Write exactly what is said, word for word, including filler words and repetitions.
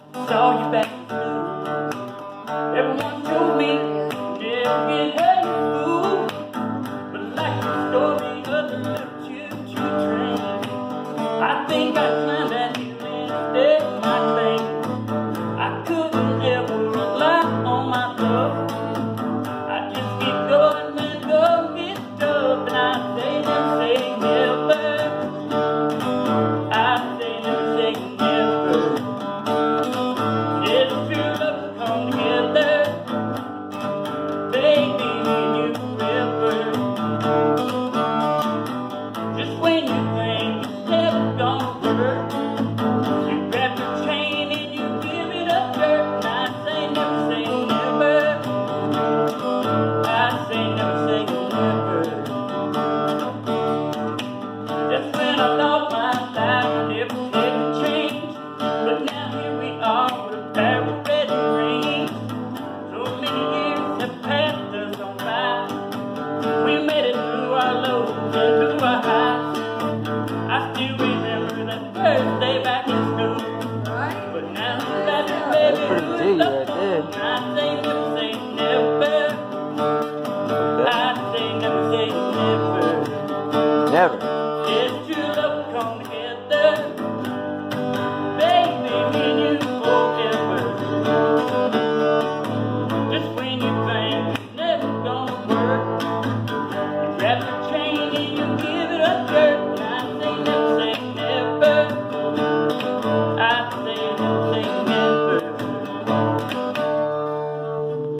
saw you back in school. Everyone told me never get hurt, you fool. But like the story of the little choo-choo train, I think I climbed that hill instead of my claim. I couldn't ever rely on my love. I just keep going and go get stuff, and I say never say never. I say never say never. It's true love come together, baby, in you forever. Just when you think it's never gonna work, you grab your chain and you give it a jerk. And I say never say never. I say never say never. Just when I thought my life would never ever change, but now here we are with a pair of red rings. So many years have passed us on by. We made it through our lows and through our highs. I still remember that first day back in school. But now that you baby, who's right there. I say never say never. I say never say never. Never. It's